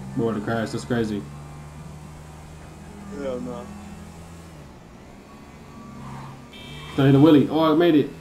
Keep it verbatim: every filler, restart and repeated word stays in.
Boy, the crash. That's crazy. Hell no. Stay the Willie. Oh, I made it.